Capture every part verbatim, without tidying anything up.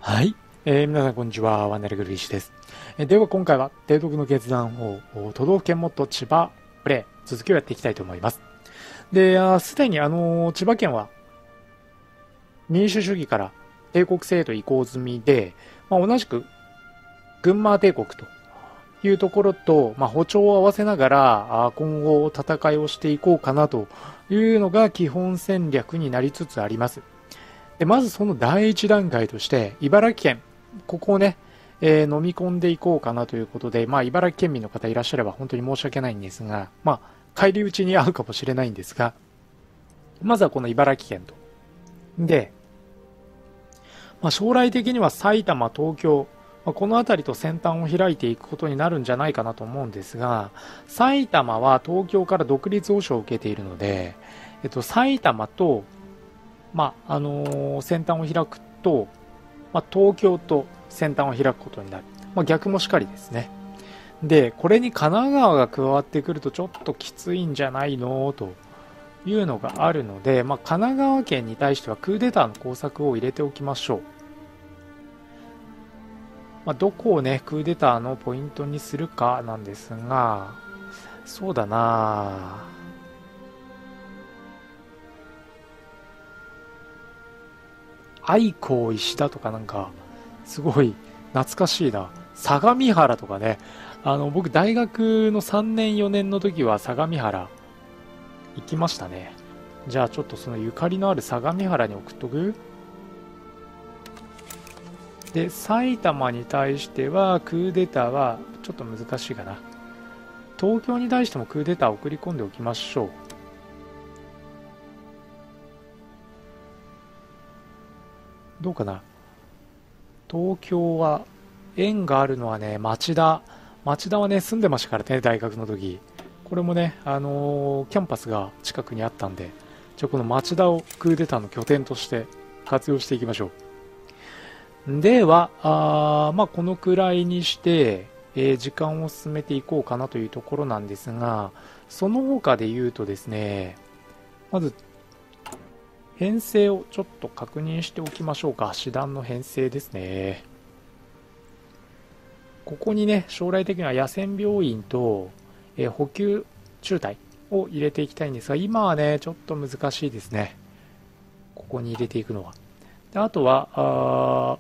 はい、えー皆さんこんにちは。ワンダルグルリッシュです。えーでは今回は提督の決断をお都道府県モッド千葉プレイ続きをやっていきたいと思います。で、あーすでにあのー千葉県は民主主義から帝国制へと移行済みで、まあ、同じく群馬帝国というところと、まあ、歩調を合わせながらあー今後戦いをしていこうかなというのが基本戦略になりつつあります。でまずその第一段階として茨城県ここをね、えー飲み込んでいこうかなということで、まあ、茨城県民の方いらっしゃれば本当に申し訳ないんですが、まあ、帰り討ちに合うかもしれないんですが、まずはこの茨城県と。で、まあ、将来的には埼玉、東京、まあ、この辺りと先端を開いていくことになるんじゃないかなと思うんですが、埼玉は東京から独立保障を受けているので、えっと、埼玉と、まああのー先端を開くと、まあ、東京と先端を開くことになる。まあ、逆もしかりですね。で、これに神奈川が加わってくるとちょっときついんじゃないのというのがあるので、まあ、神奈川県に対してはクーデターの工作を入れておきましょう。まあ、どこをね、クーデターのポイントにするかなんですが、そうだな愛子石田とかなんか、すごい懐かしいな。相模原とかね。あの、僕大学のさんねんよねんの時は相模原行きましたね。じゃあちょっとそのゆかりのある相模原に送っとく。で、埼玉に対してはクーデターはちょっと難しいかな。東京に対してもクーデターを送り込んでおきましょう。どうかな。東京は縁があるのはね、町田。町田はね、住んでましたからね、大学の時。これもね、あのーキャンパスが近くにあったんで、じゃあこの町田をクーデターの拠点として活用していきましょう。では、あーまあ、このくらいにして、えー時間を進めていこうかなというところなんですが、その他で言うとですね、まず、編成をちょっと確認しておきましょうか。師団の編成ですね。ここにね、将来的には野戦病院と、えー補給中隊を入れていきたいんですが、今はね、ちょっと難しいですね。ここに入れていくのは。であとは、あ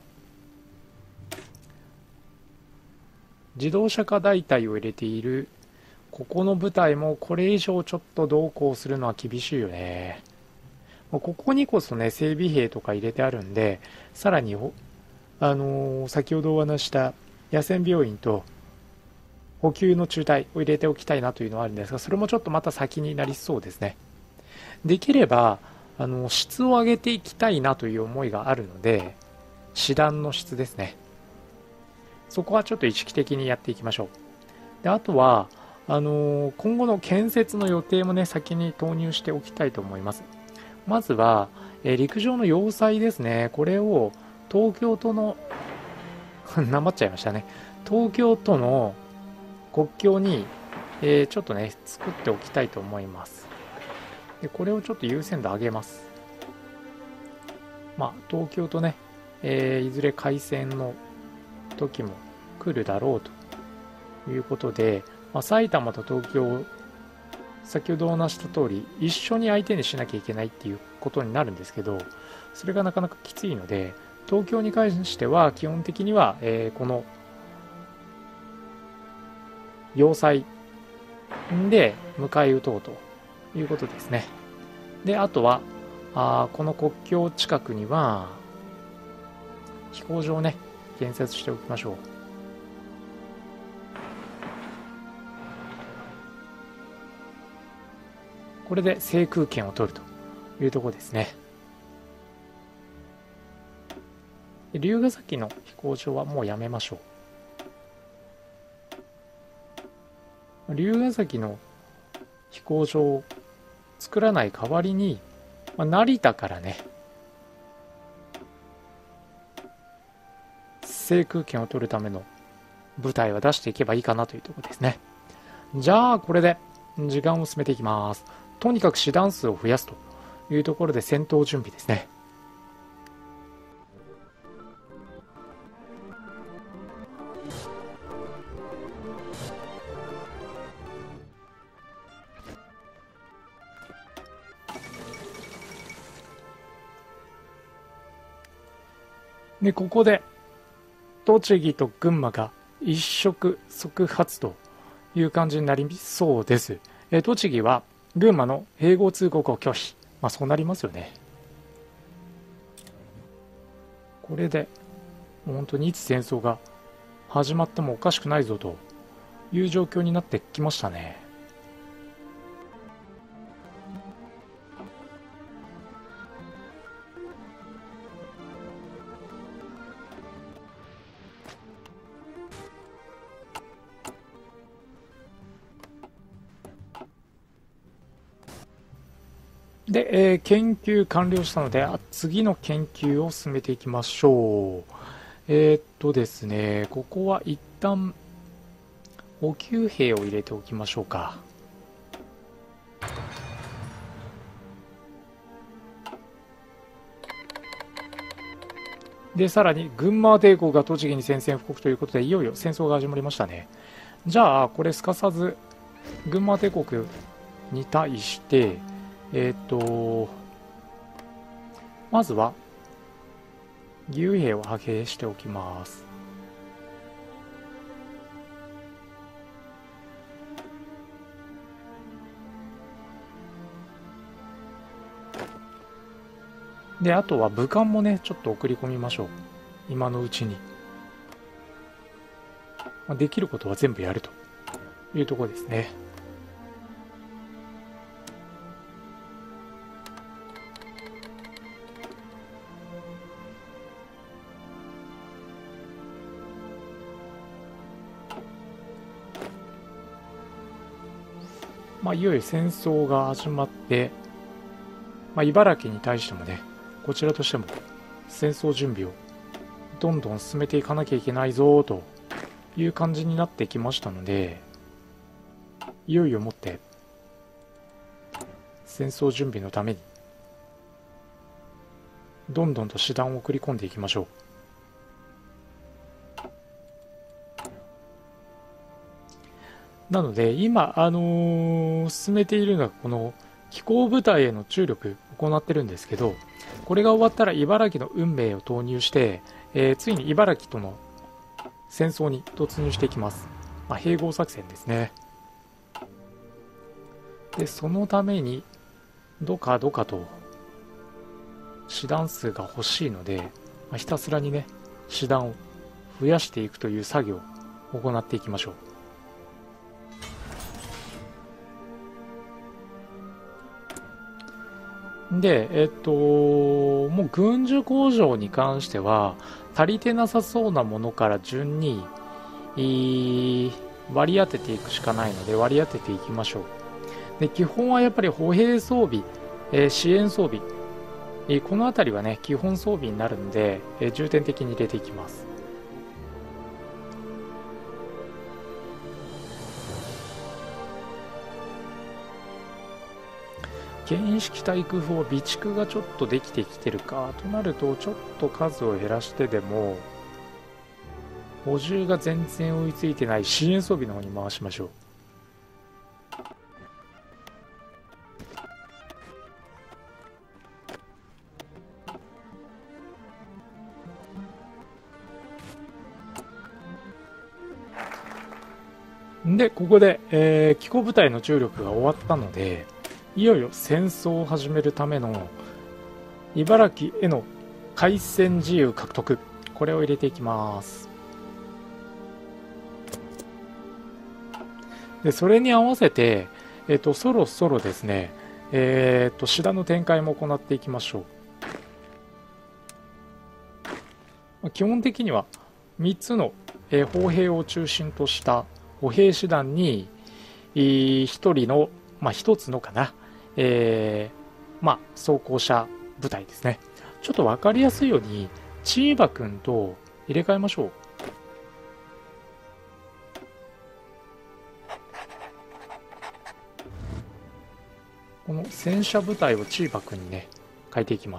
自動車化大隊を入れている、ここの部隊もこれ以上ちょっと同行するのは厳しいよね。もうここにこそね、整備兵とか入れてあるんで、さらに、あのー先ほどお話した野戦病院と補給の中隊を入れておきたいなというのはあるんですが、それもちょっとまた先になりそうですね。できれば、あの、質を上げていきたいなという思いがあるので、師団の質ですね。そこはちょっと意識的にやっていきましょう。で、あとは、あの今後の建設の予定もね、先に投入しておきたいと思います。まずは、えー陸上の要塞ですね。これを東京都のなまっちゃいましたね。東京都の国境に、えーちょっとね、作っておきたいと思います。で、これをちょっと優先度上げます。まあ、東京とね、えーいずれ開戦の時も来るだろうということで、まあ、埼玉と東京、先ほどお話した通り、一緒に相手にしなきゃいけないっていうことになるんですけど、それがなかなかきついので、東京に関しては基本的には、えーこの要塞で迎え撃とうということですね。で、あとは、あーこの国境近くには、飛行場をね、建設しておきましょう。これで制空権を取るというところですね。龍ヶ崎の飛行場はもうやめましょう。龍ヶ崎の飛行場を作らない代わりに、まあ、成田からね、制空権を取るための部隊は出していけばいいかなというところですね。じゃあ、これで時間を進めていきます。とにかく師団数を増やすというところで戦闘準備ですね。 で、ここで、栃木と群馬が一触即発という感じになりそうです。えー、栃木は群馬の併合通告を拒否。まあそうなりますよね。これで、本当にいつ戦争が始まってもおかしくないぞという状況になってきましたね。で、えー研究完了したので、あ次の研究を進めていきましょう。えーっとですね、ここは一旦補給兵を入れておきましょうか。で、さらに群馬帝国が栃木に宣戦布告ということで、いよいよ戦争が始まりましたね。じゃあ、これすかさず群馬帝国に対して、えっと、まずは、義勇兵を派遣しておきます。で、あとは武官もね、ちょっと送り込みましょう。今のうちに。まあ、できることは全部やるというところですね。まあ、いよいよ戦争が始まって、まあ、茨城に対してもね、こちらとしても戦争準備をどんどん進めていかなきゃいけないぞという感じになってきましたので、いよいよもって戦争準備のためにどんどんと師団を送り込んでいきましょう。なので今、あのー進めているのがこの機甲部隊への注力を行ってるんですけど、これが終わったら茨城の運命を投入して、えーついに茨城との戦争に突入していきます。まあ、併合作戦ですね。で、そのためにどかどかと師団数が欲しいので、まあ、ひたすらにね、師団を増やしていくという作業を行っていきましょう。で、えっと、もう軍需工場に関しては、足りてなさそうなものから順に、い割り当てていくしかないので、割り当てていきましょう。で、基本はやっぱり歩兵装備、えー支援装備、えーこのあたりはね、基本装備になるんで、えー重点的に入れていきます。原式対空砲備蓄がちょっとできてきてるかとなると、ちょっと数を減らしてでも補充が全然追いついてない支援装備の方に回しましょう。で、ここで、えー、機甲部隊の注力が終わったので、いよいよ戦争を始めるための茨城への海戦自由獲得、これを入れていきます。で、それに合わせて、えっと、そろそろですね、えっと、師団の展開も行っていきましょう。基本的にはみっつの、えー砲兵を中心とした歩兵師団にひとりの、まあ、ひとつのかな、えーまあ、装甲車部隊ですね。ちょっと分かりやすいようにチーバくんと入れ替えましょう。この戦車部隊をチーバくんにね変えていきます。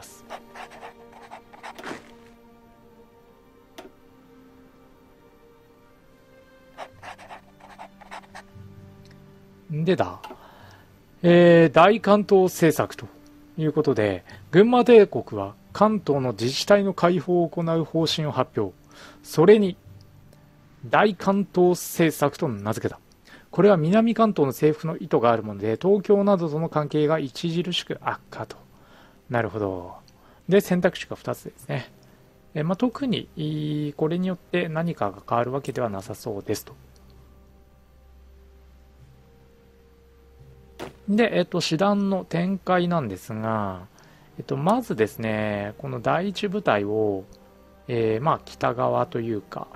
でだ、えー、大関東政策ということで、群馬帝国は関東の自治体の開放を行う方針を発表。それに大関東政策と名付けた。これは南関東の政府の意図があるもので、東京などとの関係が著しく悪化と。なるほど。で、選択肢がふたつですね。えまあ、特にこれによって何かが変わるわけではなさそうですと。で、えっと、師団の展開なんですが、えっと、まずですね、この第一部隊を、えー、まあ、北側というか、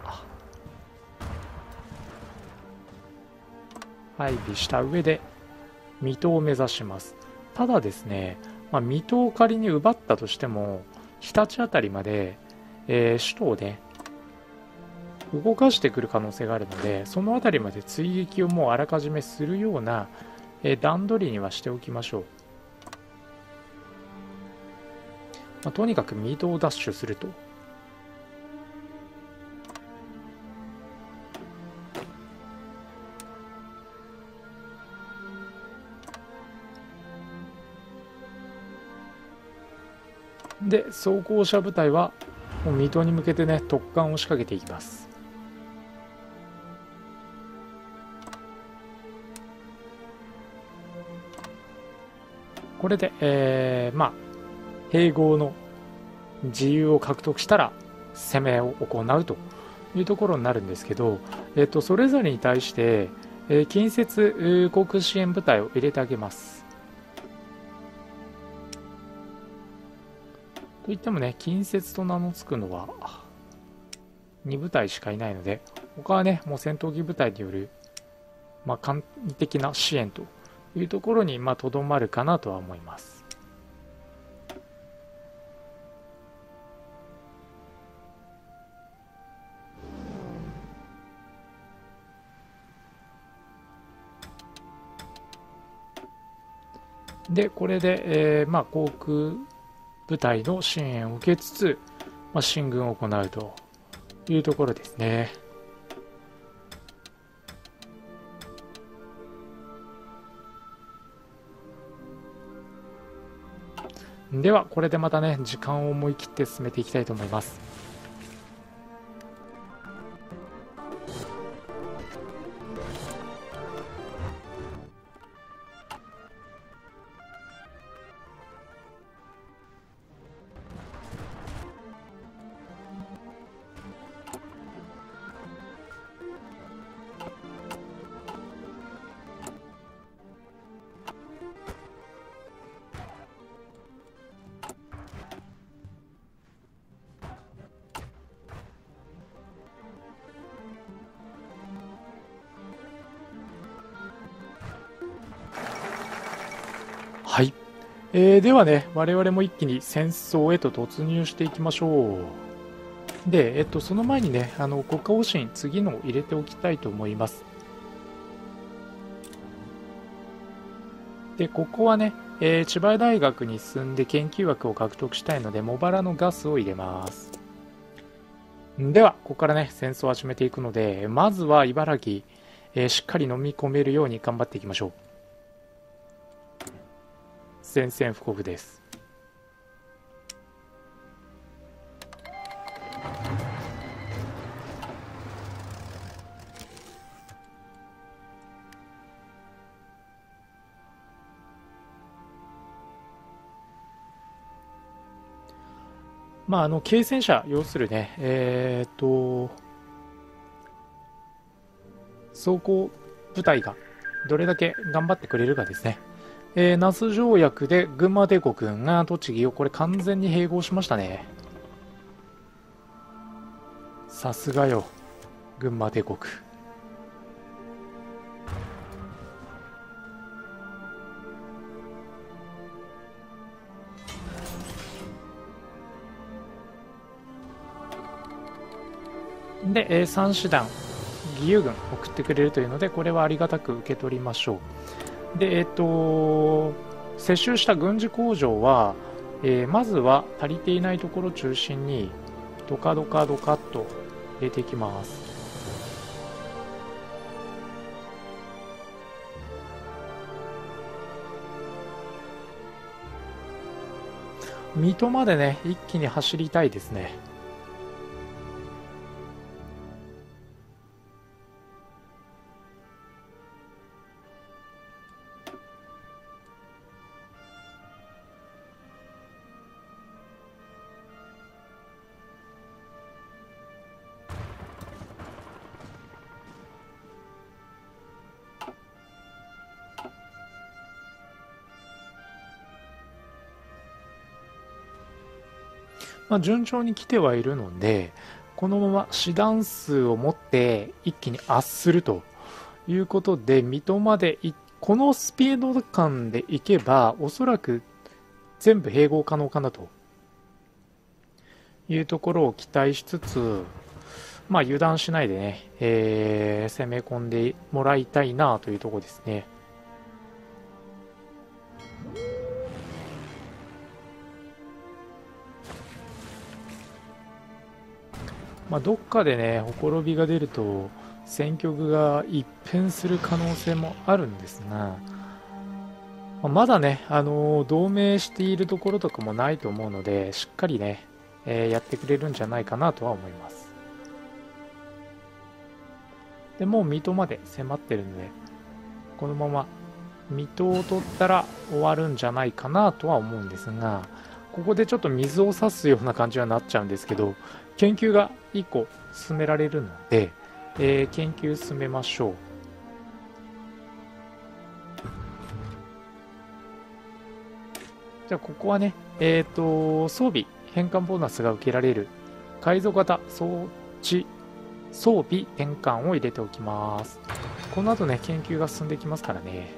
配備した上で、水戸を目指します。ただですね、まあ、水戸を仮に奪ったとしても、日立あたりまで、えー、首都をね、動かしてくる可能性があるので、そのあたりまで追撃をもうあらかじめするような、えー、段取りにはしておきましょう。まあ、とにかく水戸を奪取すると。で、装甲車部隊はもう水戸に向けてね、突貫を仕掛けていきます。これで、えー、まあ併合の自由を獲得したら攻めを行うというところになるんですけど、えっと、それぞれに対して、えー、近接航空支援部隊を入れてあげます。といってもね、近接と名の付くのはに部隊しかいないので、他はね、もう戦闘機部隊による、まあ、簡易的な支援というところにとどまるかなとは思います。で、これで、えーまあ、航空部隊の支援を受けつつ、まあ、進軍を行うというところですね。では、これでまたね、時間を思い切って進めていきたいと思います。はい、えー、ではね、我々も一気に戦争へと突入していきましょう。で、えっと、その前にね、あの国家方針、次のを入れておきたいと思います。で、ここはね、えー、千葉大学に進んで研究枠を獲得したいので、茂原のガスを入れます。では、ここからね、戦争を始めていくので、まずは茨城、えー、しっかり飲み込めるように頑張っていきましょう。宣戦布告です。まあ、あの軽戦車、要するね、えー、っと装甲部隊がどれだけ頑張ってくれるかですね。えー、那須条約で群馬帝国が栃木をこれ完全に併合しましたね。さすがよ、群馬帝国。で、えー、三師団義勇軍送ってくれるというので、これはありがたく受け取りましょう。で、えっ、ー、と接収した軍事工場は、えー、まずは足りていないところを中心にドカドカドカッと入れていきます。 水戸までね、一気に走りたいですね。まあ、順調に来てはいるので、このまま師団数を持って一気に圧するということで、水戸までい、このスピード感でいけば、おそらく全部併合可能かなというところを期待しつつ、まあ油断しないでね、えー攻め込んでもらいたいなというところですね。まあ、どっかでね、ほころびが出ると、戦局が一変する可能性もあるんですが、まあまだね、あのー同盟しているところとかもないと思うので、しっかりね、えーやってくれるんじゃないかなとは思います。で、もう水戸まで迫ってるので、このまま水戸を取ったら終わるんじゃないかなとは思うんですが、ここでちょっと水を差すような感じはなっちゃうんですけど、研究がいっこ進められるので、えー研究進めましょう。じゃあここはね、えっ、と、装備変換ボーナスが受けられる改造型装置装備転換を入れておきます。この後ね、研究が進んでいきますからね。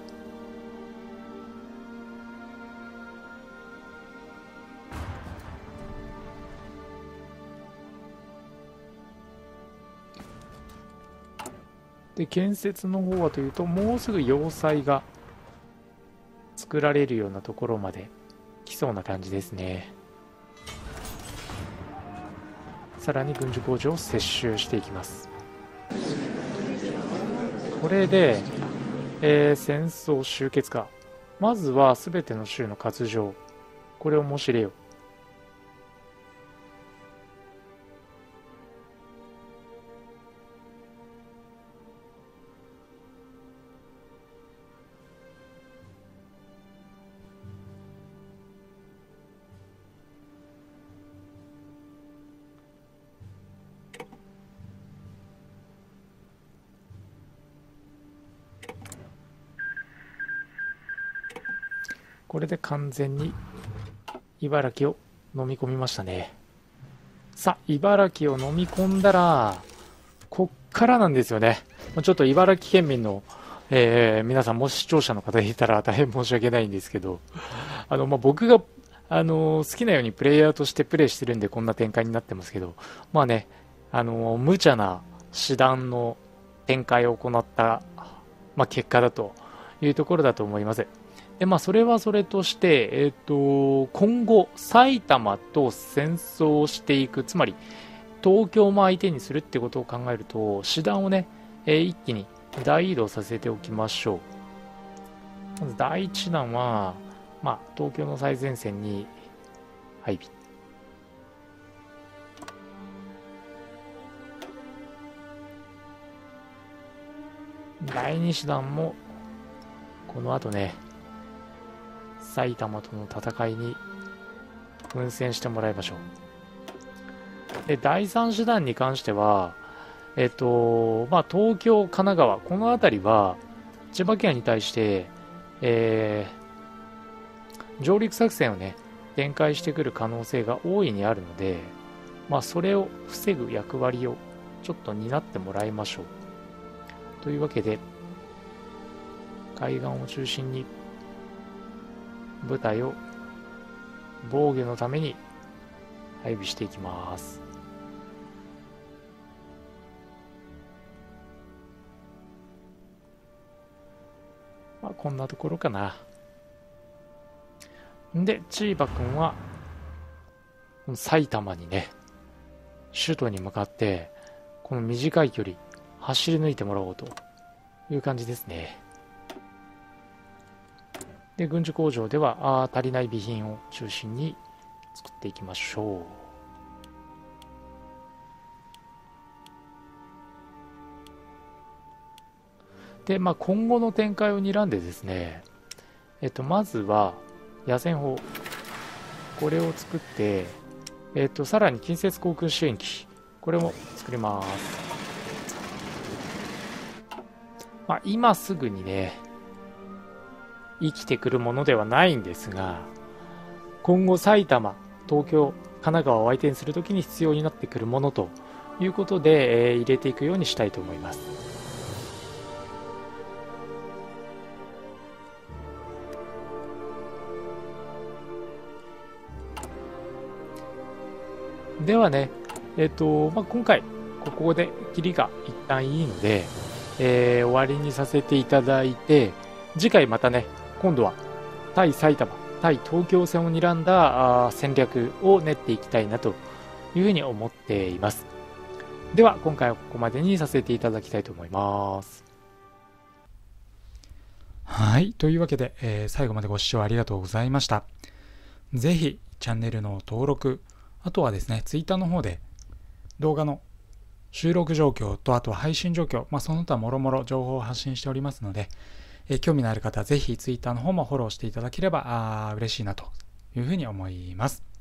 で、建設の方はというと、もうすぐ要塞が作られるようなところまで来そうな感じですね。さらに軍需工場を接収していきます。これで、えー戦争終結か。まずは全ての州の割譲。これを申し入れよう。これで完全に茨城を飲み込みましたね。さあ、茨城を飲み込んだら、こっからなんですよね。ちょっと茨城県民の、えー皆さん、もし視聴者の方いたら大変申し訳ないんですけど、あの、まあ、僕が、あの好きなようにプレイヤーとしてプレイしてるんでこんな展開になってますけど、まあね、あの無茶な師団の展開を行った、まあ、結果だというところだと思います。で、まあ、それはそれとして、えっと、今後、埼玉と戦争をしていく、つまり、東京も相手にするってことを考えると、師団をね、えー一気に大移動させておきましょう。まず第一弾は、まあ、東京の最前線に配備。第二師団も、この後ね、埼玉との戦いに奮戦してもらいましょう。で、第三師団に関しては、えっと、まあ、東京、神奈川、この辺りは、千葉県に対して、えー、上陸作戦をね、展開してくる可能性が大いにあるので、まあ、それを防ぐ役割をちょっと担ってもらいましょう。というわけで、海岸を中心に部隊を防御のために配備していきます。まあ、こんなところかな。で、チーバくんは埼玉にね、首都に向かってこの短い距離走り抜いてもらおうという感じですね。で、軍需工場ではあ足りない備品を中心に作っていきましょう。で、まあ、今後の展開を睨んでですね、えっと、まずは野戦砲、これを作って、えっと、さらに近接航空支援機、これも作ります。まあ、今すぐにね、生きてくるものではないんですが、今後埼玉、東京、神奈川を相手にするときに必要になってくるものということで、えー入れていくようにしたいと思います。ではね、えっと、まあ、今回、ここで切りが一旦いいので、えー終わりにさせていただいて、次回またね、今度は対埼玉、対東京戦を睨んだあー戦略を練っていきたいなというふうに思っています。では、今回はここまでにさせていただきたいと思います。はい。というわけで、えー最後までご視聴ありがとうございました。ぜひ、チャンネルの登録、あとはですね、ツイッターの方で動画の収録状況と、あとは配信状況、まあ、その他もろもろ情報を発信しておりますので、えー興味のある方はぜひツイッターの方もフォローしていただければあー嬉しいなというふうに思います。